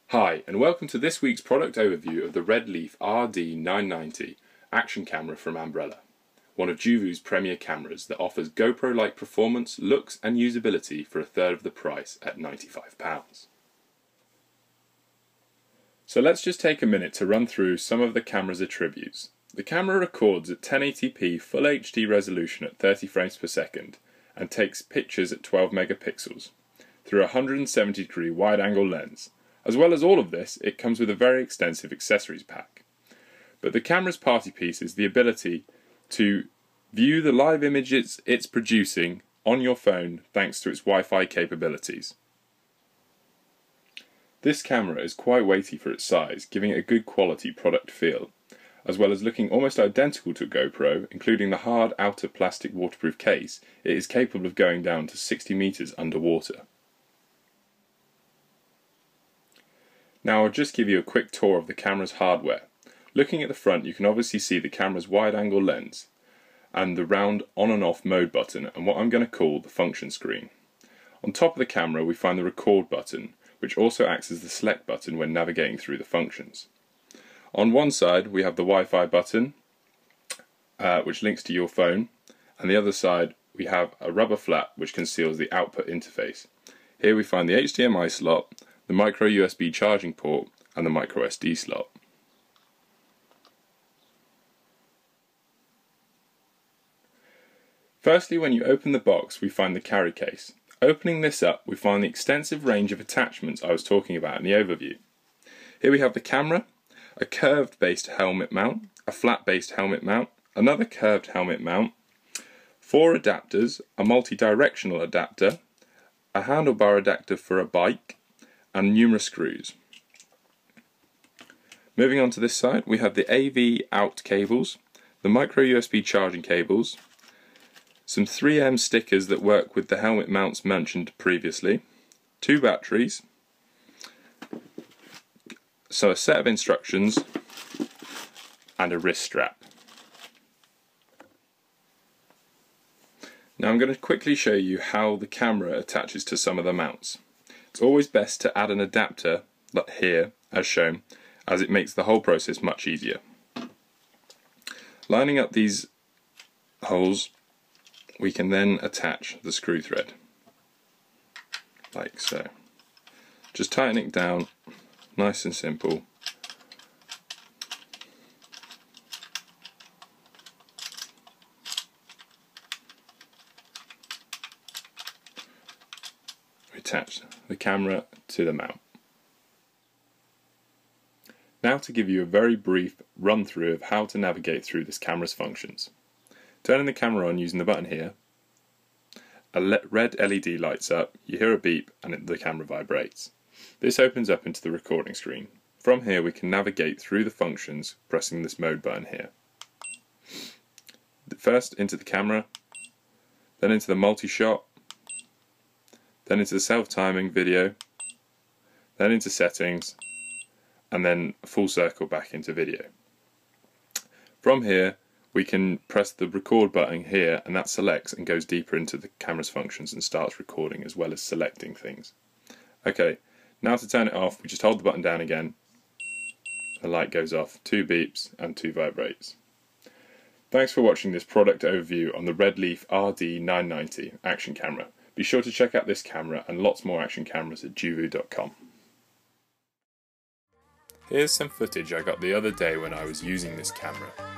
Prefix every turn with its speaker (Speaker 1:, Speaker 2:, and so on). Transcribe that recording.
Speaker 1: Hi, and welcome to this week's product overview of the RedLeaf RD990 Action camera from Ambrella, one of Joovoo's premier cameras that offers GoPro-like performance, looks and usability for a third of the price at £95. So let's just take a minute to run through some of the camera's attributes. The camera records at 1080p Full HD resolution at 30 frames per second and takes pictures at 12 megapixels through a 170-degree wide-angle lens. As well as all of this, it comes with a very extensive accessories pack. But the camera's party piece is the ability to view the live images it's producing on your phone thanks to its Wi-Fi capabilities. This camera is quite weighty for its size, giving it a good quality product feel, as well as looking almost identical to a GoPro, including the hard outer plastic waterproof case. It is capable of going down to 60 meters underwater. Now I'll just give you a quick tour of the camera's hardware. Looking at the front, you can obviously see the camera's wide-angle lens and the round on and off mode button and what I'm going to call the function screen. On top of the camera we find the record button, which also acts as the select button when navigating through the functions. On one side we have the Wi-Fi button, which links to your phone, and the other side we have a rubber flap which conceals the output interface. Here we find the HDMI slot, the micro USB charging port and the micro SD slot. Firstly, when you open the box we find the carry case. Opening this up we find the extensive range of attachments I was talking about in the overview. Here we have the camera, a curved based helmet mount, a flat based helmet mount, another curved helmet mount, 4 adapters, a multi-directional adapter, a handlebar adapter for a bike, and numerous screws. Moving on to this side we have the AV out cables, the micro USB charging cables, some 3M stickers that work with the helmet mounts mentioned previously, 2 batteries, so a set of instructions and a wrist strap. Now I'm going to quickly show you how the camera attaches to some of the mounts. It's always best to add an adapter, like here, as shown, as it makes the whole process much easier. Lining up these holes, we can then attach the screw thread, like so. Just tightening it down, nice and simple. Attach the camera to the mount. Now to give you a very brief run through of how to navigate through this camera's functions. Turning the camera on using the button here, a red LED lights up, you hear a beep and the camera vibrates. This opens up into the recording screen. From here we can navigate through the functions pressing this mode button here. First into the camera, then into the multi-shot, then into the self-timing video, then into settings, and then a full circle back into video. From here we can press the record button here and that selects and goes deeper into the camera's functions and starts recording as well as selecting things. Okay, now to turn it off we just hold the button down again, the light goes off, 2 beeps and 2 vibrates. Thanks for watching this product overview on the RedLeaf RD990 Action camera. Be sure to check out this camera and lots more action cameras at joovoo.com. Here's some footage I got the other day when I was using this camera.